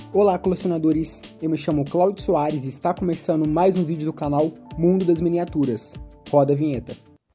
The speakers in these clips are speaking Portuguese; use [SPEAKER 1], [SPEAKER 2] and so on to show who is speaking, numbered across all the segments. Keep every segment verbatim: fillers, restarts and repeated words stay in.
[SPEAKER 1] Olá, colecionadores! Eu me chamo Cláudio Soares e está começando mais um vídeo do canal Mundo das Miniaturas. Roda a vinheta.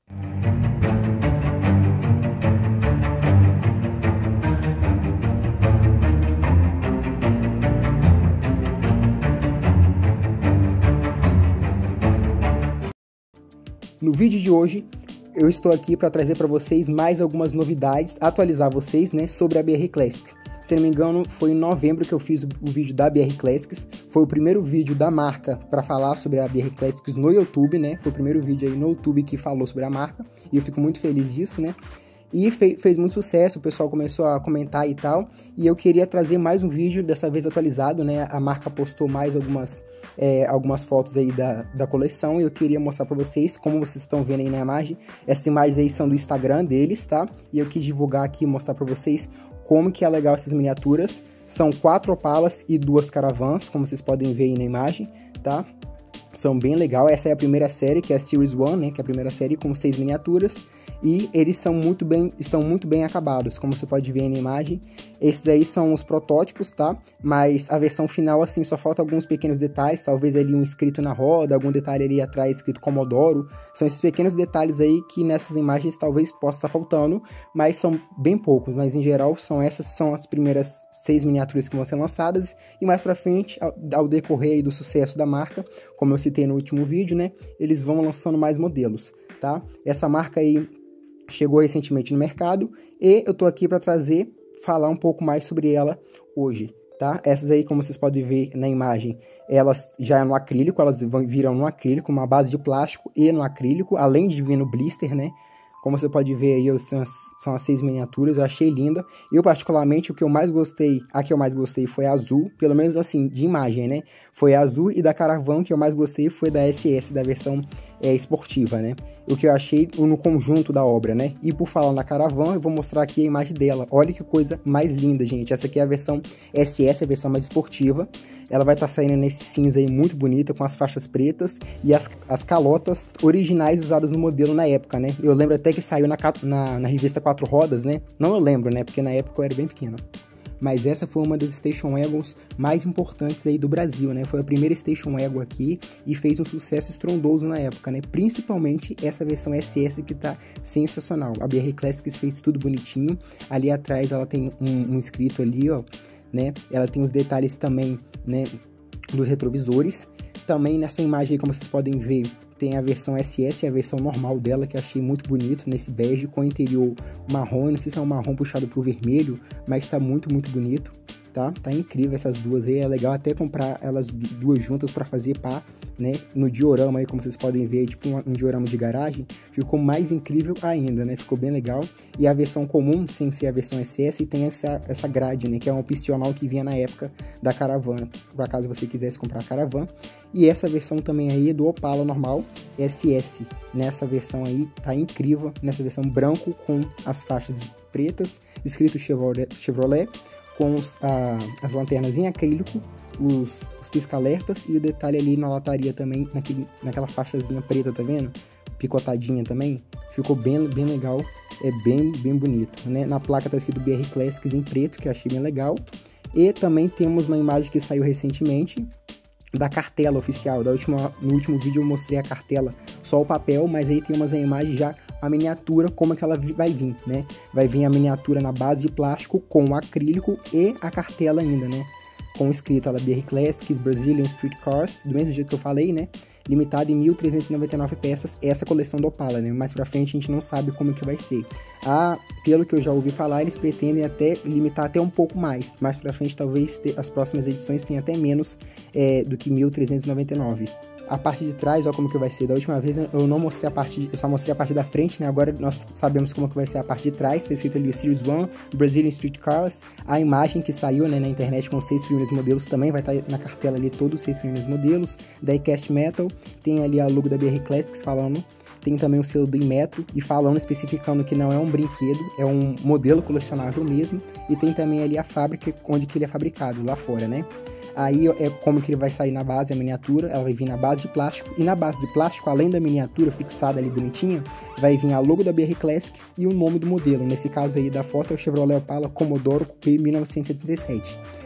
[SPEAKER 1] No vídeo de hoje, eu estou aqui para trazer para vocês mais algumas novidades, atualizar vocês, né, sobre a B R Classics. Se não me engano, foi em novembro que eu fiz o vídeo da B R Classics. Foi o primeiro vídeo da marca para falar sobre a B R Classics no YouTube, né? Foi o primeiro vídeo aí no YouTube que falou sobre a marca. E eu fico muito feliz disso, né? E fe fez muito sucesso, o pessoal começou a comentar e tal. E eu queria trazer mais um vídeo, dessa vez atualizado, né? A marca postou mais algumas, é, algumas fotos aí da, da coleção. E eu queria mostrar para vocês, como vocês estão vendo aí na imagem. Essas imagens aí são do Instagram deles, tá? E eu quis divulgar aqui e mostrar para vocês como que é legal essas miniaturas. São quatro Opalas e duas Caravans, como vocês podem ver aí na imagem, tá? São bem legal. Essa é a primeira série, que é a Series um, né? Que é a primeira série com seis miniaturas. E eles são muito bem, estão muito bem acabados, como você pode ver aí na imagem. Esses aí são os protótipos, tá? Mas a versão final, assim, só falta alguns pequenos detalhes. Talvez ali um escrito na roda, algum detalhe ali atrás escrito Commodoro. São esses pequenos detalhes aí que nessas imagens talvez possa estar faltando, mas são bem poucos. Mas em geral, são essas são as primeiras seis miniaturas que vão ser lançadas. E mais pra frente, ao, ao decorrer aí do sucesso da marca, como eu citei no último vídeo, né? Eles vão lançando mais modelos, tá? Essa marca aí chegou recentemente no mercado e eu tô aqui para trazer, falar um pouco mais sobre ela hoje, tá? Essas aí, como vocês podem ver na imagem, elas já é no acrílico, elas vão viram no acrílico, uma base de plástico e no acrílico, além de vir no blister, né? Como você pode ver aí, são as, são as seis miniaturas, eu achei linda. Eu, particularmente, o que eu mais gostei, a que eu mais gostei foi a azul, pelo menos assim, de imagem, né? Foi a azul, e da Caravan que eu mais gostei foi da S S, da versão é, esportiva, né? O que eu achei no conjunto da obra, né? E por falar na Caravan, eu vou mostrar aqui a imagem dela. Olha que coisa mais linda, gente. Essa aqui é a versão S S, a versão mais esportiva. Ela vai estar tá saindo nesse cinza aí muito bonita, com as faixas pretas e as, as calotas originais usadas no modelo na época, né? Eu lembro até que saiu na, na, na revista Quatro Rodas, né? Não eu lembro, né? Porque na época eu era bem pequeno. Mas essa foi uma das Station Wagons mais importantes aí do Brasil, né? Foi a primeira Station Wagon aqui e fez um sucesso estrondoso na época, né? Principalmente essa versão S S que tá sensacional. A B R Classics fez tudo bonitinho. Ali atrás ela tem um, um escrito ali, ó, né? Ela tem os detalhes também, né, dos retrovisores. Também nessa imagem aí, como vocês podem ver, tem a versão S S e a versão normal dela, que eu achei muito bonito, nesse bege com interior marrom. Não sei se é um marrom puxado pro vermelho, mas tá muito, muito bonito, tá? Tá incrível essas duas aí, é legal até comprar elas duas juntas para fazer pá, né? No diorama aí, como vocês podem ver, tipo um, um diorama de garagem, ficou mais incrível ainda, né? Ficou bem legal. E a versão comum, sem ser a versão S S, tem essa, essa grade, né? Que é um opcional que vinha na época da Caravana, por acaso você quisesse comprar a Caravan. E essa versão também aí é do Opala normal, S S. Nessa versão aí, tá incrível, nessa versão branco com as faixas pretas, escrito Chevrolet, Chevrolet com os, a, as lanternas em acrílico, os, os pisca-alertas e o detalhe ali na lataria também, naquele, naquela faixazinha preta, tá vendo? Picotadinha também, ficou bem, bem legal, é bem, bem bonito, né? Na placa tá escrito B R Classics em preto, que eu achei bem legal. E também temos uma imagem que saiu recentemente, da cartela oficial. Da última, no último vídeo eu mostrei a cartela, só o papel, mas aí tem umas imagens já, a miniatura, como é que ela vai vir, né? Vai vir a miniatura na base de plástico com o acrílico e a cartela ainda, né? Com escrito ela B R Classics Brazilian Street Cars, do mesmo jeito que eu falei, né? Limitada em mil trezentas e noventa e nove peças, essa coleção do Opala, né? Mais pra frente a gente não sabe como que vai ser. Ah, pelo que eu já ouvi falar, eles pretendem até limitar até um pouco mais. Mais pra frente, talvez as próximas edições tenham até menos é, do que mil trezentos e noventa e nove. A parte de trás, ó, como que vai ser. Da última vez eu não mostrei a parte, de, eu só mostrei a parte da frente, né? Agora nós sabemos como que vai ser a parte de trás. Tá escrito ali o Series um, Brazilian Street Cars. A imagem que saiu, né, na internet com os seis primeiros modelos também vai estar na cartela ali, todos os seis primeiros modelos. Die-Cast Metal, tem ali a logo da B R Classics falando. Tem também o selo do Inmetro e falando, especificando que não é um brinquedo, é um modelo colecionável mesmo. E tem também ali a fábrica, onde que ele é fabricado, lá fora, né? Aí é como que ele vai sair na base, a miniatura, ela vai vir na base de plástico, e na base de plástico, além da miniatura fixada ali bonitinha, vai vir a logo da B R Classics e o nome do modelo. Nesse caso aí da foto é o Chevrolet Opala Commodoro Coupé mil novecentos e setenta e sete.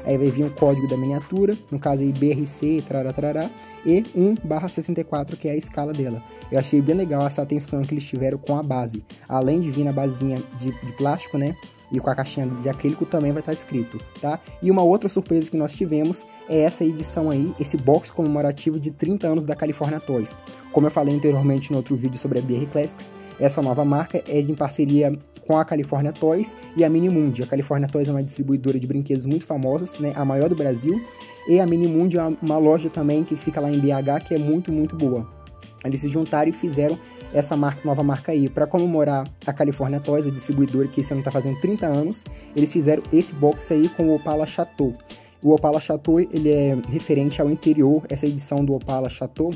[SPEAKER 1] aí vai vir o código da miniatura, no caso aí B R C, trará, trará, e um barra sessenta e quatro, que é a escala dela. Eu achei bem legal essa atenção que eles tiveram com a base. Além de vir na basezinha de, de plástico, né? E com a caixinha de acrílico também vai estar escrito, tá? E uma outra surpresa que nós tivemos é essa edição aí, esse box comemorativo de trinta anos da California Toys. Como eu falei anteriormente no outro vídeo sobre a B R Classics, essa nova marca é em parceria com a California Toys e a Minimundi. A California Toys é uma distribuidora de brinquedos muito famosa, né? A maior do Brasil. E a Minimundi é uma loja também que fica lá em B H, que é muito, muito boa. Eles se juntaram e fizeram essa marca, nova marca aí, para comemorar a California Toys, a distribuidora que esse ano tá fazendo trinta anos, eles fizeram esse box aí com o Opala Chateau. O Opala Chateau, ele é referente ao interior, essa edição do Opala Chateau,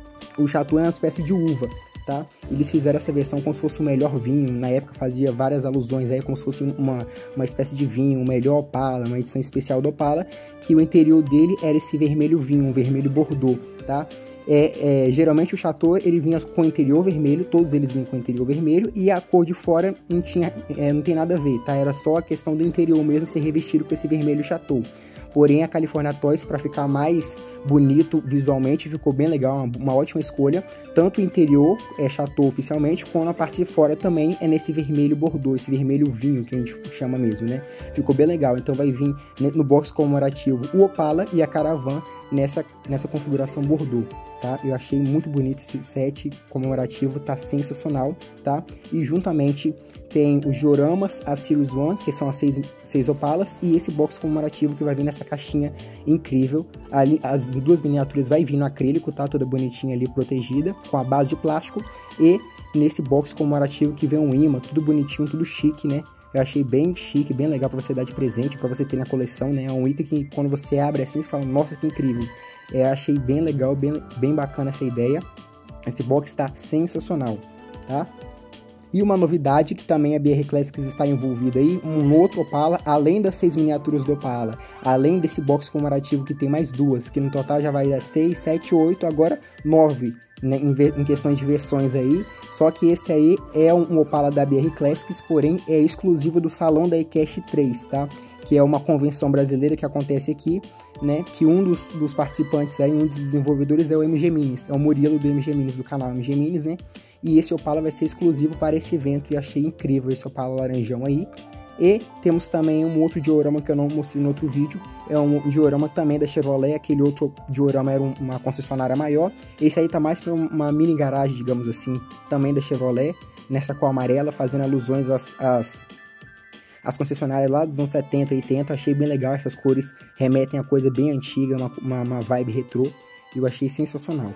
[SPEAKER 1] o Chateau é uma espécie de uva, tá? Eles fizeram essa versão como se fosse o melhor vinho, na época fazia várias alusões aí, como se fosse uma, uma espécie de vinho, o melhor Opala, uma edição especial do Opala, que o interior dele era esse vermelho vinho, um vermelho Bordeaux, tá? É, é, geralmente o Chateau ele vinha com interior vermelho, todos eles vinham com interior vermelho, e a cor de fora não, tinha, é, não tem nada a ver, tá? Era só a questão do interior mesmo ser revestido com esse vermelho Chateau. Porém, a California Toys, para ficar mais bonito visualmente, ficou bem legal, uma, uma ótima escolha. Tanto o interior é Chateau oficialmente, como a parte de fora também é nesse vermelho Bordeaux, esse vermelho vinho que a gente chama mesmo, né? Ficou bem legal, então vai vir no box comemorativo o Opala e a Caravan nessa, nessa configuração Bordeaux, tá? Eu achei muito bonito esse set comemorativo, tá sensacional, tá? E juntamente tem os dioramas, a Series um, que são as seis, seis Opalas, e esse box comemorativo que vai vir nessa caixinha incrível. Ali, as duas miniaturas vai vir no acrílico, tá? Toda bonitinha ali, protegida, com a base de plástico, e nesse box comemorativo que vem um imã, tudo bonitinho, tudo chique, né? Eu achei bem chique, bem legal para você dar de presente, para você ter na coleção, né? É um item que quando você abre assim, você fala, nossa, que incrível. Eu achei bem legal, bem, bem bacana essa ideia. Esse box está sensacional, tá? E uma novidade que também a B R Classics está envolvida aí, um outro Opala, além das seis miniaturas do Opala, além desse box comemorativo que tem mais duas, que no total já vai dar seis, sete, oito, agora nove, né, em, em questão de versões aí. Só que esse aí é um, um Opala da B R Classics, porém é exclusivo do Salão da iCash três, tá? Que é uma convenção brasileira que acontece aqui, né? Que um dos, dos participantes aí, um dos desenvolvedores é o M G Minis, é o Murilo do M G Minis, do canal M G Minis, né? E esse Opala vai ser exclusivo para esse evento e achei incrível esse Opala laranjão aí. E temos também um outro diorama que eu não mostrei no outro vídeo, é um diorama também da Chevrolet, aquele outro diorama era uma concessionária maior, esse aí tá mais para uma mini garagem, digamos assim, também da Chevrolet, nessa cor amarela, fazendo alusões às, às, às concessionárias lá dos anos setenta, oitenta, achei bem legal, essas cores remetem a coisa bem antiga, uma, uma, uma vibe retrô, e eu achei sensacional.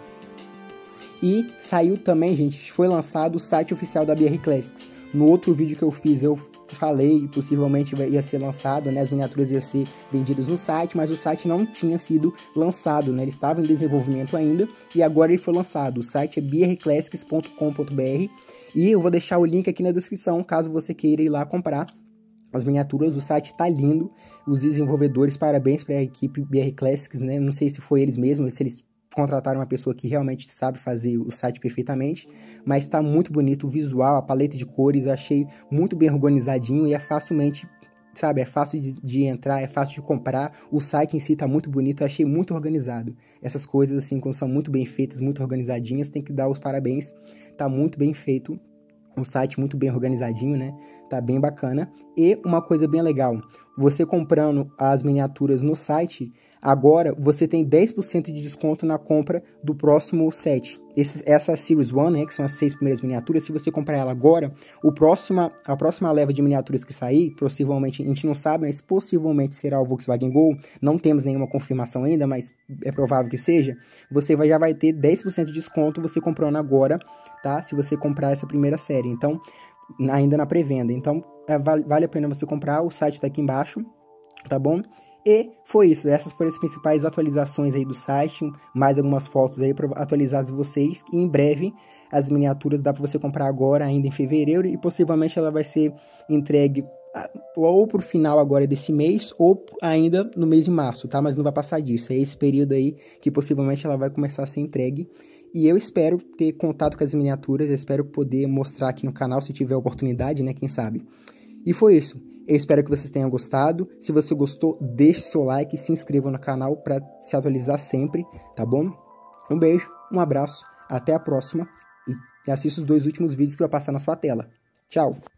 [SPEAKER 1] E saiu também, gente, foi lançado o site oficial da B R Classics. No outro vídeo que eu fiz, eu falei, possivelmente ia ser lançado, né? As miniaturas iam ser vendidas no site, mas o site não tinha sido lançado, né? Ele estava em desenvolvimento ainda e agora ele foi lançado. O site é b r classics ponto com ponto b r e eu vou deixar o link aqui na descrição, caso você queira ir lá comprar as miniaturas. O site tá lindo, os desenvolvedores, parabéns para a equipe B R Classics, né? Não sei se foi eles mesmos, se eles contrataram uma pessoa que realmente sabe fazer o site perfeitamente, mas está muito bonito o visual, a paleta de cores, achei muito bem organizadinho e é facilmente, sabe, é fácil de, de entrar, é fácil de comprar, o site em si está muito bonito, achei muito organizado. Essas coisas assim, quando são muito bem feitas, muito organizadinhas, tem que dar os parabéns, tá muito bem feito. Um site muito bem organizadinho, né? Tá bem bacana. E uma coisa bem legal, você comprando as miniaturas no site, agora você tem dez por cento de desconto na compra do próximo set. Esse, essa Series um, né, que são as seis primeiras miniaturas, se você comprar ela agora, o próxima, a próxima leva de miniaturas que sair, possivelmente, a gente não sabe, mas possivelmente será o Volkswagen Gol, não temos nenhuma confirmação ainda, mas é provável que seja, você vai, já vai ter dez por cento de desconto você comprando agora, tá? Se você comprar essa primeira série, então, ainda na pré-venda. Então, é, vale, vale a pena você comprar, o site tá aqui embaixo, tá bom? E foi isso, essas foram as principais atualizações aí do site, mais algumas fotos aí para atualizar vocês, e em breve as miniaturas dá para você comprar agora, ainda em fevereiro, e possivelmente ela vai ser entregue ou pro final agora desse mês, ou ainda no mês de março, tá? Mas não vai passar disso, é esse período aí que possivelmente ela vai começar a ser entregue, e eu espero ter contato com as miniaturas, eu espero poder mostrar aqui no canal se tiver oportunidade, né, quem sabe. E foi isso. Eu espero que vocês tenham gostado. Se você gostou, deixe seu like e se inscreva no canal para se atualizar sempre, tá bom? Um beijo, um abraço, até a próxima e assista os dois últimos vídeos que vai passar na sua tela. Tchau!